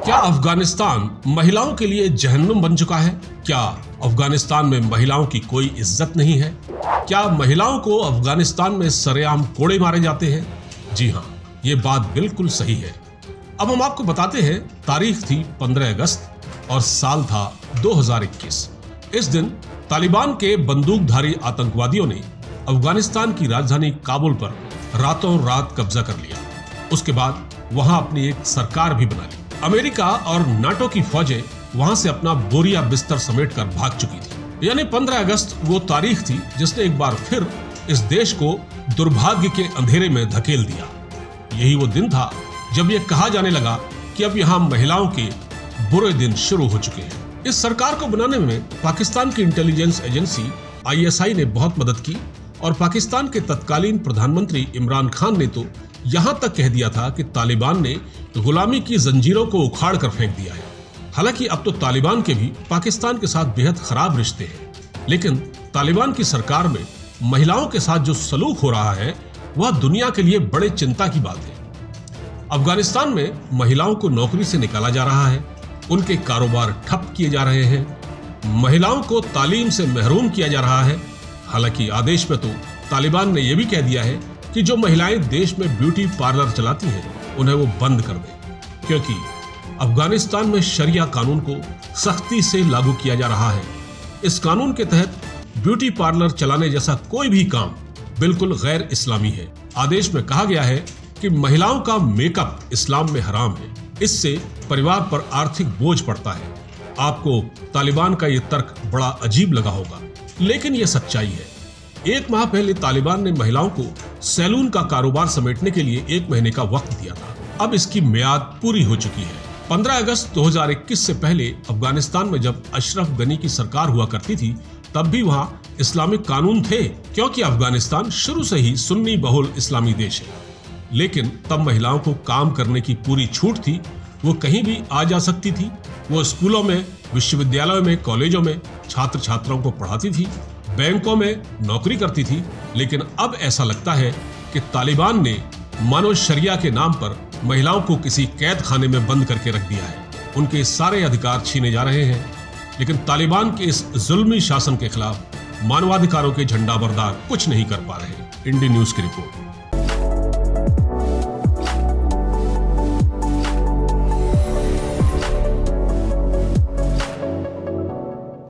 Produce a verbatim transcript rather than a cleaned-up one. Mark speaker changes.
Speaker 1: क्या अफगानिस्तान महिलाओं के लिए जहन्नुम बन चुका है? क्या अफगानिस्तान में महिलाओं की कोई इज्जत नहीं है? क्या महिलाओं को अफगानिस्तान में सरेआम कोड़े मारे जाते हैं? जी हाँ, ये बात बिल्कुल सही है। अब हम आपको बताते हैं। तारीख थी पंद्रह अगस्त और साल था दो हज़ार इक्कीस। इस दिन तालिबान के बंदूकधारी आतंकवादियों ने अफगानिस्तान की राजधानी काबुल पर रातों रात कब्जा कर लिया। उसके बाद वहां अपनी एक सरकार भी बना ली। अमेरिका और नाटो की फौजें वहां से अपना बोरिया बिस्तर समेटकर भाग चुकी थी। यानी पंद्रह अगस्त वो तारीख थी जिसने एक बार फिर इस देश को दुर्भाग्य के अंधेरे में धकेल दिया। यही वो दिन था जब ये कहा जाने लगा कि अब यहाँ महिलाओं के बुरे दिन शुरू हो चुके हैं। इस सरकार को बनाने में पाकिस्तान की intelligence agency I S I ने बहुत मदद की और पाकिस्तान के तत्कालीन प्रधानमंत्री इमरान खान ने तो यहां तक कह दिया था कि तालिबान ने गुलामी की जंजीरों को उखाड़ कर फेंक दिया है। हालांकि अब तो तालिबान के भी पाकिस्तान के साथ बेहद खराब रिश्ते हैं, लेकिन तालिबान की सरकार में महिलाओं के साथ जो सलूक हो रहा है वह दुनिया के लिए बड़े चिंता की बात है। अफगानिस्तान में महिलाओं को नौकरी से निकाला जा रहा है, उनके कारोबार ठप किए जा रहे हैं, महिलाओं को तालीम से महरूम किया जा रहा है। हालांकि आदेश में तो तालिबान ने यह भी कह दिया है कि जो महिलाएं देश में ब्यूटी पार्लर चलाती हैं उन्हें वो बंद कर दें, क्योंकि अफगानिस्तान में शरिया कानून को सख्ती से लागू किया जा रहा है। इस कानून के तहत ब्यूटी पार्लर चलाने जैसा कोई भी काम बिल्कुल गैर इस्लामी है। आदेश में कहा गया है कि महिलाओं का मेकअप इस्लाम में हराम है, इससे परिवार पर आर्थिक बोझ पड़ता है। आपको तालिबान का ये तर्क बड़ा अजीब लगा होगा, लेकिन ये सच्चाई है। एक माह पहले तालिबान ने महिलाओं को सैलून का कारोबार समेटने के लिए एक महीने का वक्त दिया था। अब इसकी मियाद पूरी हो चुकी है। पंद्रह अगस्त दो हज़ार इक्कीस से पहले अफगानिस्तान में जब अशरफ गनी की सरकार हुआ करती थी तब भी वहां इस्लामिक कानून थे, क्योंकि अफगानिस्तान शुरू से ही सुन्नी बहुल इस्लामी देश है। लेकिन तब महिलाओं को काम करने की पूरी छूट थी, वो कहीं भी आ जा सकती थी। वो स्कूलों में, विश्वविद्यालयों में, कॉलेजों में छात्र छात्राओं को पढ़ाती थी, बैंकों में नौकरी करती थी। लेकिन अब ऐसा लगता है कि तालिबान ने मानो शरिया के नाम पर महिलाओं को किसी कैद खाने में बंद करके रख दिया है। उनके सारे अधिकार छीने जा रहे हैं। लेकिन तालिबान के इस जुल्मी शासन के खिलाफ मानवाधिकारों के झंडा बरदार कुछ नहीं कर पा रहे। इंडी न्यूज की रिपोर्ट।